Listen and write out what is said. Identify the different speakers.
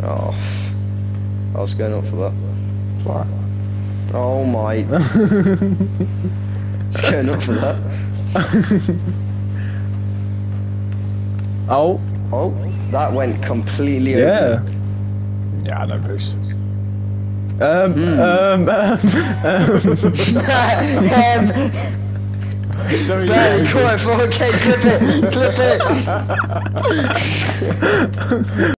Speaker 1: Oh, I was going up for that.
Speaker 2: What?
Speaker 1: Oh my. It's going up for that.
Speaker 2: Oh.
Speaker 1: Oh, that went completely
Speaker 2: Yeah.
Speaker 1: over.
Speaker 2: Yeah, I know this.
Speaker 1: Barely caught it for, okay, clip it, clip it.